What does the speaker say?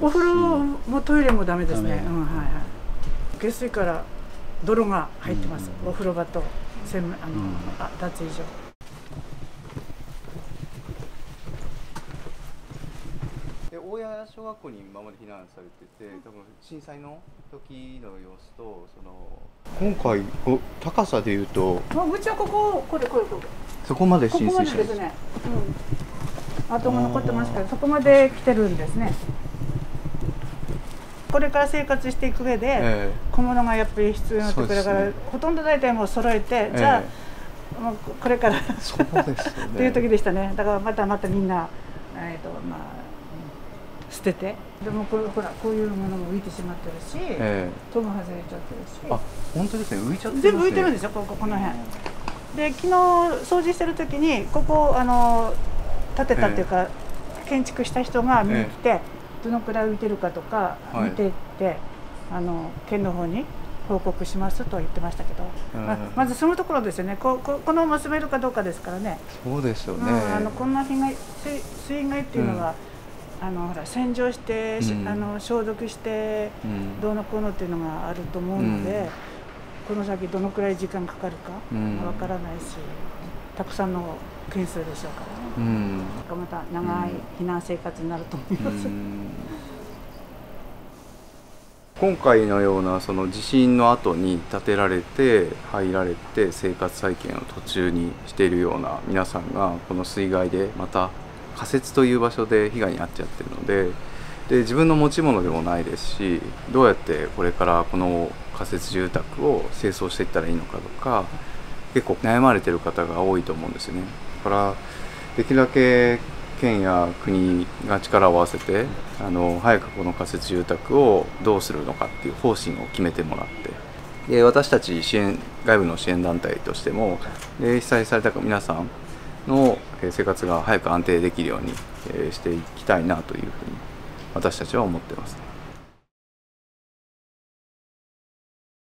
お風呂もトイレもダメですね。はいはい。下水から泥が入ってます。お風呂場と脱衣所。 大谷小学校に今まで避難されてて、多分震災の時の様子と今回高さでいうと、 うちはこれそこまで浸水してるんですね。跡が残ってますけど、そこまで来てるんですね。これから生活していく上で、小物がやっぱり必要になってくるから、ほとんど大体もう揃えて、じゃあもうこれからそうですよねっていう時でしたね。だからまたみんな捨てて、でもほらこういうものも浮いてしまってるし、戸も外れちゃってるし。 あ、本当ですね。浮いちゃってますね。 全部浮いてるんですよ。この辺。で昨日掃除してる時にここ建てたっていうか、建築した人が見に来て、どのくらい浮いてるかとか見ていって、県の方に報告しますと言ってましたけど、まずそのところですよね。この結べるかどうかですからね。 そうですよね。 こんな水害っていうのは、ほら洗浄して、消毒してどうのこうのっていうのがあると思うので、この先どのくらい時間かかるかわからないし、たくさんの件数でしょうからね。また長い避難生活になると思います。 今回のようなその地震の後に建てられて入られて生活再建を途中にしているような皆さんが、この水害でまた仮設という場所で被害に遭っちゃってるので、自分の持ち物でもないですし、どうやってこれからこの仮設住宅を清掃していったらいいのかとか、結構悩まれてる方が多いと思うんですよね。だからできるだけ県や国が力を合わせて早くこの仮設住宅をどうするのかっていう方針を決めてもらって、で私たち外部の支援団体としても、被災された皆さんの生活が早く安定できるようにしていきたいなというふうに私たちは思ってます。